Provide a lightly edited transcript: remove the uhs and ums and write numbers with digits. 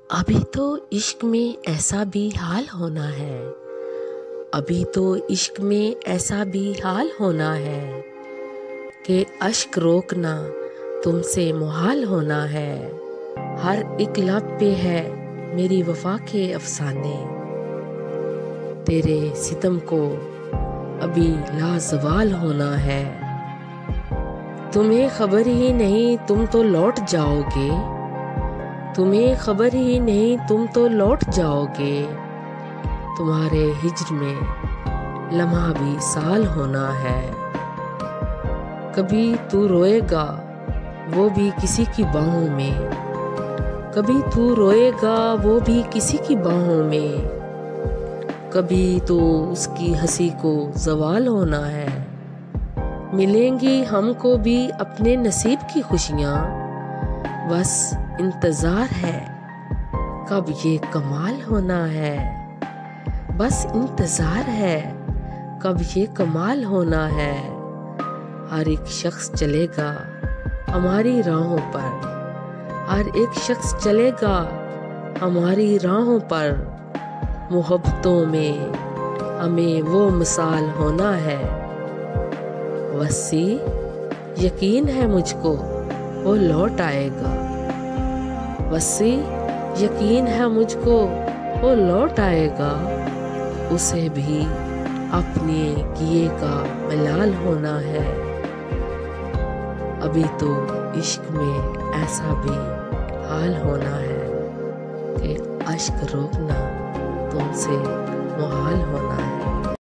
अभी तो इश्क में ऐसा भी हाल होना है। अभी तो इश्क में ऐसा भी हाल होना है कि अश्क रोकना तुमसे मुहाल होना है। हर एक लब पे है मेरी वफा के अफसाने, तेरे सितम को अभी लाजवाल होना है। तुम्हें खबर ही नहीं तुम तो लौट जाओगे, तुम्हें खबर ही नहीं तुम तो लौट जाओगे। तुम्हारे हिज्र में लम्हा भी साल होना है। कभी तू रोएगा वो भी किसी की बाहों में, कभी तू रोएगा वो भी किसी की बाहों में। कभी तो उसकी हंसी को जवाल होना है। मिलेंगी हमको भी अपने नसीब की खुशियाँ, बस इंतज़ार है कब ये कमाल होना है। बस इंतज़ार है कब ये कमाल होना है। हर एक शख्स चलेगा हमारी राहों पर, हर एक शख्स चलेगा हमारी राहों पर। मोहब्बतों में हमें वो मिसाल होना है। वसी यकीन है मुझको वो लौट आएगा, वसी यकीन है मुझको वो लौट आएगा। उसे भी अपने किए का मलाल होना है। अभी तो इश्क में ऐसा भी हाल होना है कि अश्क रोकना तुमसे मुहाल होना है।